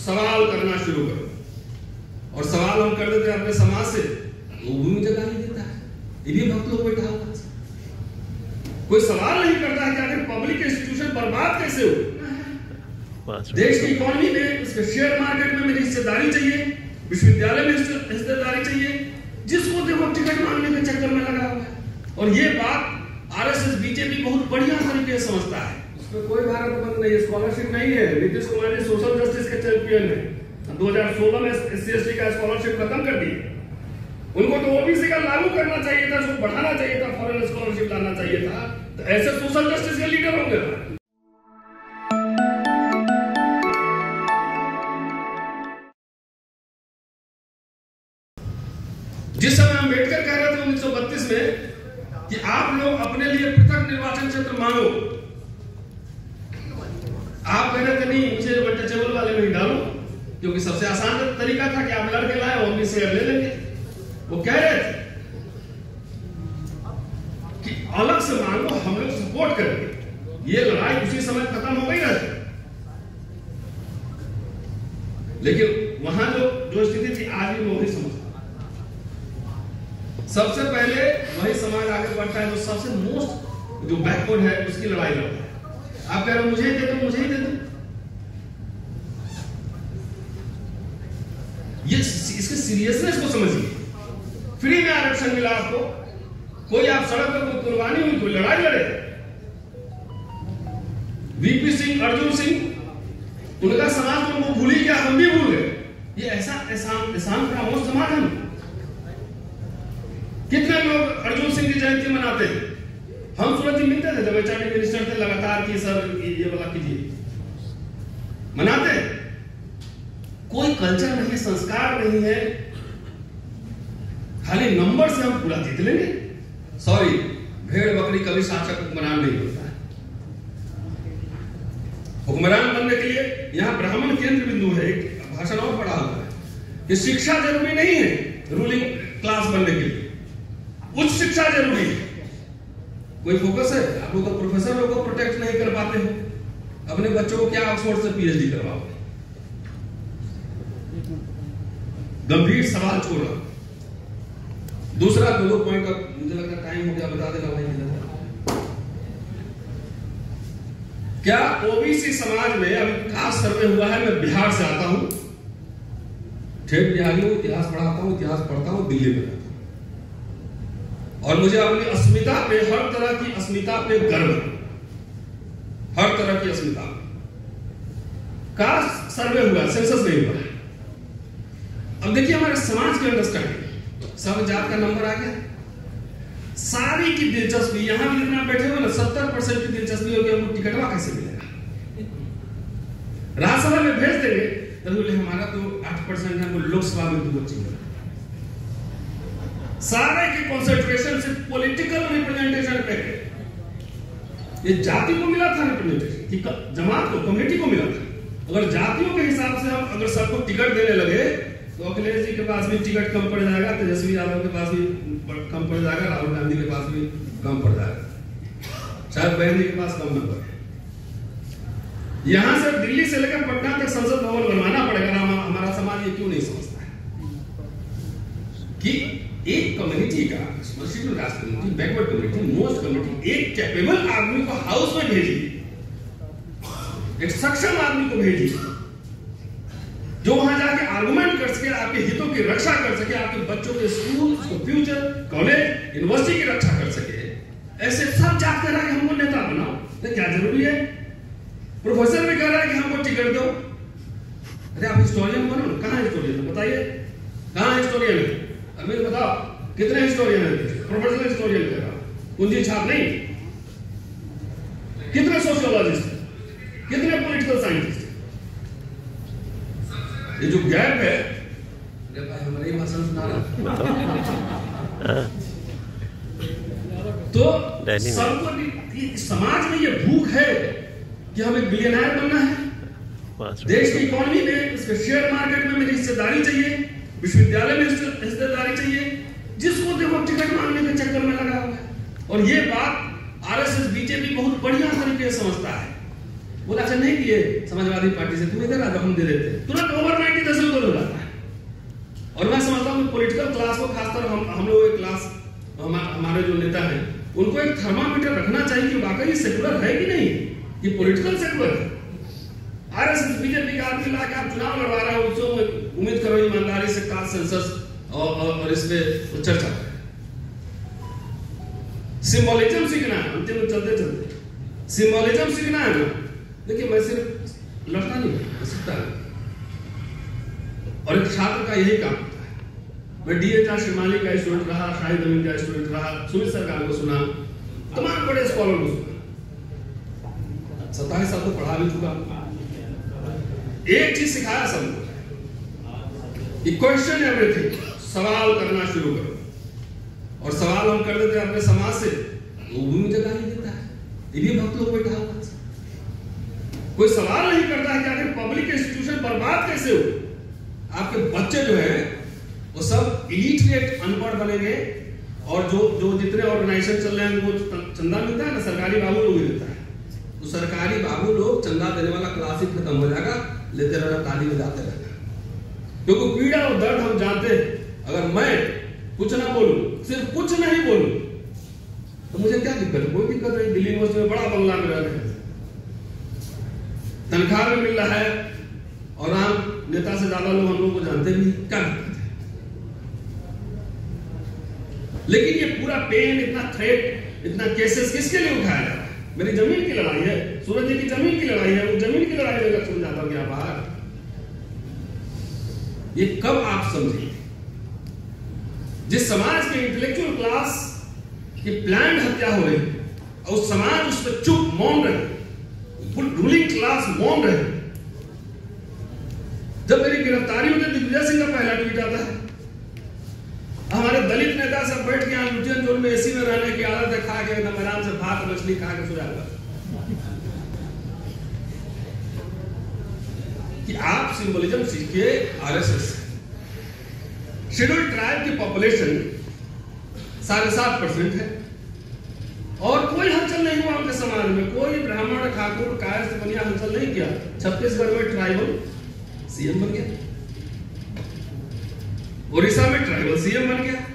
सवाल करना शुरू करो, और सवाल हम कर देते हैं अपने समाज से, वो भी मुझे गाली देता है। ये भी भक्त लोग बैठा हुआ, कोई सवाल नहीं करता है कि आखिर पब्लिक इंस्टीट्यूशन बर्बाद कैसे हो। देश की इकोनॉमी में, उसके शेयर मार्केट में मेरी हिस्सेदारी चाहिए, विश्वविद्यालय में हिस्सेदारी चाहिए, जिसको देखो टिकट मांगने के चक्कर में लगा हुआ है। और ये बात आरएसएस बीजेपी बहुत बढ़िया तरीके से समझता है। उसमें कोई भारत बंद नहीं है, स्कॉलरशिप नहीं है। नीतीश कुमार जी सोशल जस्टिस के चैंपियन है। 2016 में SC/ST का स्कॉलरशिप खत्म कर दी। उनको तो ओबीसी का लागू करना चाहिए था, उसको बढ़ाना चाहिए था, फॉरेन स्कॉलरशिप लाना चाहिए था। तो ऐसे सोशल जस्टिस के लीडर होंगे। जिस समय अम्बेडकर कह रहे थे 1932 में कि आप लोग अपने लिए पृथक निर्वाचन क्षेत्र मांगो, आप कह रहे थे नहीं, मुझे टेबल वाले में ही डालो, क्योंकि सबसे आसान तरीका था कि आप लड़के लाए और भी शेयर ले लेंगे। वो कह रहे थे कि अलग से मांगो, हम लोग सपोर्ट करेंगे। ये लड़ाई उसी समय खत्म हो गई ना। लेकिन वहां जो स्थिति थी, आज भी वही समझ। सबसे पहले वही समाज आगे बढ़ता है जो सबसे मोस्ट, जो बैकवर्ड है, उसकी लड़ाई लड़ता है। आप कह रहे हो मुझे ही दे दो, मुझे ही दे दो। ये इसके सीरियसनेस को समझिए। फ्री में आरक्षण मिला आपको, कोई आप सड़क पर कोई कुर्बानी हुई, कोई लड़ाई लड़े। वीपी सिंह, अर्जुन सिंह, उनका समाज को वो भूल ही गया, हम भी भूल गए। ये ऐसा एहसान फरामोश समाज है। कितने लोग अर्जुन सिंह की जयंती मनाते हैं? हम सूरत ही मिलते थे जब एचआरडी मिनिस्टर थे, लगातार कि सर ये वाला कीजिए, मनाते हैं। कोई कल्चर नहीं, संस्कार नहीं है, खाली नंबर से हम पूरा जीत लेंगे। सॉरी, भेड़ बकरी कभी शासक हुक्मरान नहीं होता है। हुक्मरान बनने के लिए यहां ब्राह्मण केंद्र बिंदु है। एक भाषण और पढ़ा हुआ है कि शिक्षा जरूरी नहीं है रूलिंग क्लास बनने के लिए, उच्च शिक्षा जरूरी है। कोई फोकस है? आप लोग प्रोफेसर लोग को प्रोटेक्ट नहीं कर पाते हो, अपने बच्चों को क्या ऑक्सफोर्ड से पीएचडी करवाओगे? गंभीर सवाल छोड़ रहा। दूसरा दो पॉइंट, मुझे लगता है टाइम हो गया, बता देना भाई। क्या ओबीसी समाज में अभी खास सर्वे हुआ है? मैं बिहार से आता हूं, ठेठ बिहारी हूं, इतिहास पढ़ाता हूं, इतिहास पढ़ता हूं, दिल्ली में, और मुझे अपनी अस्मिता पे, हर तरह की अस्मिता पे गर्व है। हर तरह की अस्मिता का सर्वे हुआ, सेंसस नहीं हुआ। अब देखिए हमारे समाज की अंडरस्टैंडिंग, सब जात का नंबर आ गया, सारी की दिलचस्पी, यहां भी जितना बैठे हुए ना 70% की दिलचस्पी होगी हमको टिकटवा कैसे मिलेगा। राज्यसभा में भेज देंगे तो बोले हमारा तो 8% है, वो लोकसभा में 2 चाहिए। सारे की कंसंट्रेशन से पॉलिटिकल रिप्रेजेंटेशन पे है। ये जाति को मिला था रिप्रेजेंटेशन, कि जमात को, कम्युनिटी को मिला था। अगर जातियों के हिसाब से हम अगर सबको टिकट देने लगे तो अखिलेश जी के पास भी टिकट कम पड़ जाएगा, तेजस्वी यादव के पास भी कम पड़ जाएगा, राहुल गांधी के पास भी कम पड़ जाएगा, शायद बहन के पास कम न पड़े। यहां से दिल्ली से लेकर पटना तक संसद भवन बनवाना पड़ेगा। हमारा समाज ये क्यों नहीं समझता है कि एक कम्युनिटी का, schedule caste community, backward community, most community, एक कैपेबल आदमी को हाउस में भेजिए, एक सक्षम आदमी को भेजिए, जो वहां जाके आर्गुमेंट कर सके, आपके हितों की रक्षा कर सके, आपके बच्चों के स्कूल, फ्यूचर, कॉलेज, यूनिवर्सिटी की रक्षा कर सके। ऐसे सब जाकर रहा कि हमको नेता बनाओ, तो क्या जरूरी है? प्रोफेसर भी कह रहा है कि हमको टिकट दो। अरे आप हिस्टोरियन बनो, कहां हिस्टोरियन बताइए, कहां हिस्टोरियन है? अभी बताओ कितने हिस्टोरियन है? प्रोफेशनल हिस्टोरियन कह रहा, कुंजी छाप नहीं। कितने सोशियोलॉजिस्ट, कितने पॉलिटिकल साइंटिस्ट? ये जो गैप है, अरे भाई हमारे ही भाषण सुना रहा। तो सबको समाज में ये भूख है कि हमें बिलियनर बनना है। देश की इकोनॉमी में, उसके शेयर मार्केट में मेरी हिस्सेदारी चाहिए, विश्वविद्यालय में हिस्सेदारी चाहिए, जिसको देखो टिकट मांगने के चक्कर में लगा हुआ है। और ये बात आरएसएस बीजेपी बहुत बढ़िया तरीके से समझता है बोला अच्छा नहीं किए समाजवादी पार्टी से, तुम इधर आ जाओ हम दे देते, तुरंत ओवरनाइट ही 10 लोग हो जाता है। और मैं समझता हूँ पॉलिटिकल क्लास को, खासकर हम लोग एक क्लास, हमारे जो नेता हैं उनको एक थर्मामीटर रखना चाहिए कि वाकई सेकुलर है कि नहीं, ये पॉलिटिकल सेकुलर है। आरएसएस बीजेपी का आदमी लाके आप चुनाव लड़वा रहे हो, उसको उम्मीद करो ईमानदारी से कास्ट सेंसस और इस पे चर्चा करें। सिंबोलिज्म सीखना है, अंतिम में चलते चलते सिंबोलिज्म सीखना है ना। देखिए मैं सिर्फ लड़ता नहीं सीखता है, और एक छात्र का यही काम होता है। मैं डीएच श्रीमाली का स्टूडेंट रहा, शाहिद अमीन का स्टूडेंट रहा, सुमित सरकार को सुना, तमाम बड़े स्कॉलर को सुना, 27 साल तो पढ़ा भी चुका। एक चीज सिखाया सबको, क्वेश्चन एवरीथिंग, सवाल करना शुरू करो। और सवाल हम कर देते हैं अपने समाज से, वो भी मुझे गाली देता है, ये भी भक्त लोग बैठा हुआ है। कोई सवाल नहीं करता है कि आखिर पब्लिक इंस्टीट्यूशन बर्बाद कैसे हो। आपके बच्चे जो है वो सब इलिटरेट, अनपढ़ बनेंगे, और जो जितने ऑर्गेनाइजेशन चल रहे हैं उनको चंदा मिलता है ना, सरकारी बाबू लोग देता है, तो सरकारी बाबू लोग चंदा देने वाला क्लास ही खत्म हो जाएगा, लेते रहना, ताली बजाते रहना। क्योंकि पीड़ा और दर्द हम जानते हैं। अगर मैं कुछ ना बोलूं, सिर्फ कुछ नहीं बोलूं, तो मुझे क्या दिक्कत है? कोई दिक्कत नहीं। दिल्ली यूनिवर्सिटी में बड़ा बंगला में रह रहे हैं, तनख्वाह में मिल रहा है, और आम नेता से ज्यादा लोग हम लोग को जानते भी, क्या दिक्कत है? लेकिन ये पूरा पेन, इतना थ्रेट, इतना केसेस किसके लिए उठाया जा रहा है? मेरी जमीन की लड़ाई है, सूरज जी की जमीन की लड़ाई है, वो जमीन की लड़ाई में समझ जाता हूं क्या बाहर। ये कब आप समझेंगे? जिस समाज के इंटेलेक्चुअल क्लास की प्लान हत्या हो रही है, और उस समाज उस पर चुप मौन रहे, रूलिंग क्लास मौन रहे। जब मेरी गिरफ्तारी होती है, दिग्विजय सिंह का पहला ट्वीट आता है, हमारे दलित नेता सब बैठ के यहाँ लुटियन जोन में एसी में रहने की आदत है, खा के एकदम आराम से भात मछली खा के सो जाएगा। कि आप सिंबोलिज्म सीखिए आरएसएस। शेड्यूल्ड ट्राइब की पॉपुलेशन 7.5% है, और कोई हलचल नहीं हुआ उनके समाज में। कोई ब्राह्मण, ठाकुर, कायस्थ बनिया हलचल नहीं किया। छत्तीसगढ़ में ट्राइबल सीएम बन गया, उड़ीसा में ट्राइबल सीएम बन गया,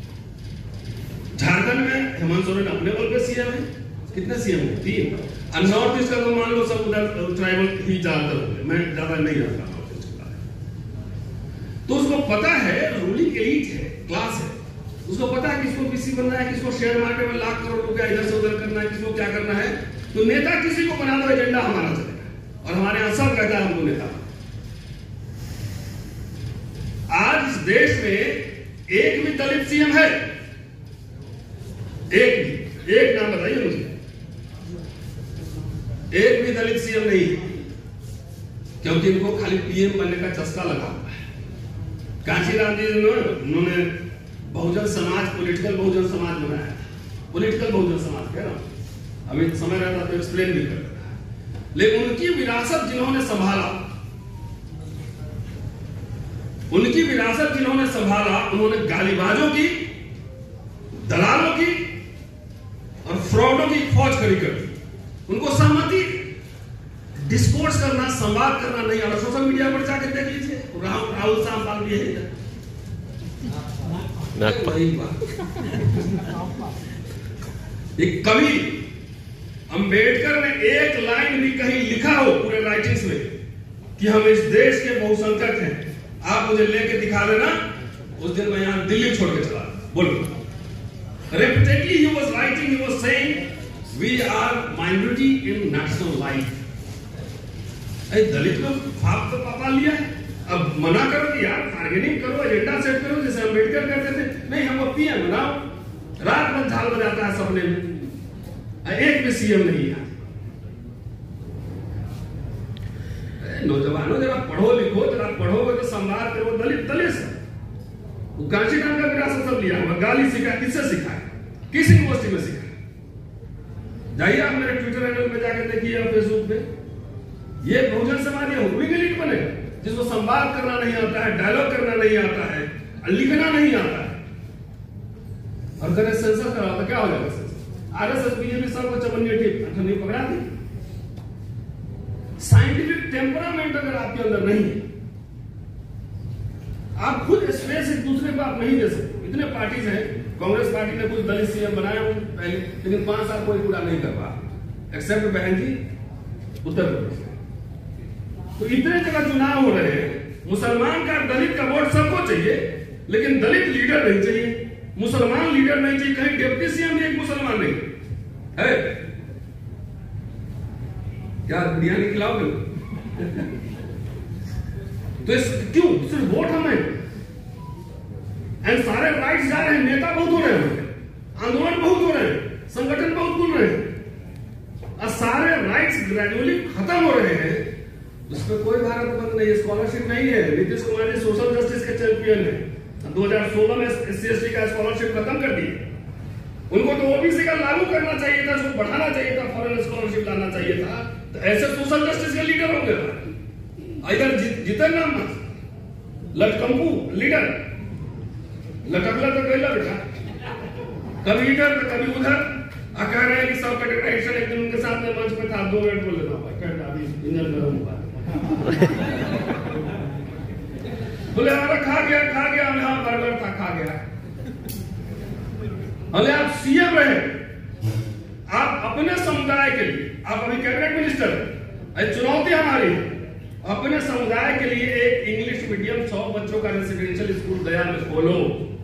झारखंड में हेमंत सोरेन अपने बल पे सीएम है। कितने सीएम है? 3। और नॉर्थ ईस्ट का तो मान लो सब उधर ट्राइबल ही ज्यादातर होंगे, मैं ज्यादा नहीं जानता नॉर्थ ईस्ट का। तो उसको पता है, रूलिंग एलीट है, क्लास है, उसको पता है किसको पीसी बनना है, किसको शेयर मार्केट में लाख करोड़ रुपया इधर से उधर करना है, किसको क्या करना है। तो नेता किसी को बना दो, एजेंडा हमारा चलेगा, और हमारे यहां सब कहता है हमको नेता। आज इस देश में एक भी दलित सीएम है? एक नाम बताइए मुझे। एक भी दलित सीएम नहीं है, क्योंकि इनको खाली पीएम बनने का चस्का लगा हुआ है। कांशीराम जी उन्होंने बहुजन समाज, पॉलिटिकल बहुजन समाज बनाया। पॉलिटिकल बहुजन समाज कह रहा हूं, अभी समय रहता तो एक्सप्लेन भी कर, लेकिन उनकी विरासत जिन्होंने संभाला, उन्होंने गालीबाजों की, दलालों की और फ्रॉडों की फौज खड़ी कर दी। उनको सहमति, डिस्कोर्स करना, संवाद करना नहीं आता। सोशल मीडिया पर जाकर देख लीजिए, राहुल साहब भी है। एक कवि अंबेडकर ने एक लाइन भी कहीं लिखा हो पूरे राइटिंग्स में कि हम इस देश के बहुसंख्यक हैं, आप मुझे लेके दिखा देना, उस दिन मैं यहां दिल्ली छोड़ के चला। बोलो, repeatedly he was writing, he was saying we are minority in national life। दलित लोग भाग तो पापा लिया है, अब मना करो कि यार बार्गेनिंग करो, एजेंडा सेट करो, जैसे अंबेडकर कहते थे। नहीं, हम वो पीएम बनाओ, रात भर झाल बजाता है सपने में, एक भी सीएम नहीं है। नौजवानों जरा पढ़ो लिखो, जरा पढ़ोगे तो संवाद करो। दलित से कांशीराम का विरासत सब लिया, बंगाली सीखा, किससे सीखा है? किस यूनिवर्सिटी में सीखा? जाइए आप मेरे ट्विटर हैंडल पे जाकर देखिए, और फेसबुक पे। ये बहुजन समाज ये रूलिंग एलीट बनेगा जिसको संवाद करना नहीं आता है, डायलॉग करना नहीं आता है, लिखना नहीं आता है, और करे सेंसर करा तो क्या हो जाएगा? सेंसर आरएसएस बीजेपी सबको 54 पकड़ा दी। टेम्परामेंट अगर आपके अंदर नहीं है, आप खुद स्पेस एक दूसरे को आप नहीं दे सकते। इतने पार्टीज हैं, कांग्रेस पार्टी ने कुछ दलित सीएम बनाए हों पहले, लेकिन 5 साल कोई पूरा नहीं कर पा, एक्सेप्ट बहन जी उत्तर प्रदेश। तो इतने जगह चुनाव हो रहे हैं, मुसलमान का दलित का वोट सबको चाहिए, लेकिन दलित लीडर नहीं चाहिए, मुसलमान लीडर नहीं चाहिए। कहीं डिप्टी सीएम भी एक मुसलमान नहीं है। क्या बिरयानी खिलाओगे? तो क्यों सिर्फ वोट हमें, एंड सारे राइट्स जा रहे हैं, नेता बहुत हो रहे हैं, आंदोलन बहुत हो रहे हैं, संगठन बहुत खुल रहे हैं, और सारे राइट्स ग्रेजुअली खत्म हो रहे हैं। उसमें कोई भारत बंद नहीं है, स्कॉलरशिप नहीं है। नीतीश कुमार जी सोशल जस्टिस के चैंपियन है, 2016 में SC/ST का स्कॉलरशिप खत्म कर दी। उनको तो OBC का लागू करना चाहिए था, उसको बढ़ाना चाहिए था, फॉरेन स्कॉलरशिप लाना चाहिए था। तो ऐसे सोशल जस्टिस के लीडर होंगे। इधर जितना लटकंपू लीडर लटकला तो गैला बेटा, कभी इधर तो कभी उधर, कह रहे हैं कि सब कैटेगराइजेशन। एक दिन उनके साथ में मंच पे था, 2 मिनट बोल लेता हूँ, अभी इंजन गर्म हुआ बोले हमारा खा गया, हाँ बर्गर था, खा गया। अरे आप सीएम रहे, आप अपने समुदाय के लिए, आप अभी कैबिनेट मिनिस्टर है, चुनौती हमारी अपने समुदाय के लिए एक इंग्लिश मीडियम 100 बच्चों का रेसिडेंशियल स्कूल गया में खोलो।